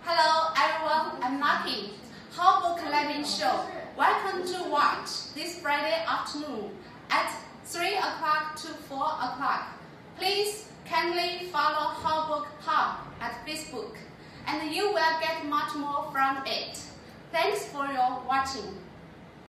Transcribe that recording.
Hello everyone, I'm Lucky. How Book Living Show. Welcome to watch this Friday afternoon at 3 o'clock to 4 o'clock. Please kindly follow How Book Hub at Facebook and you will get much more from it. Thanks for your watching.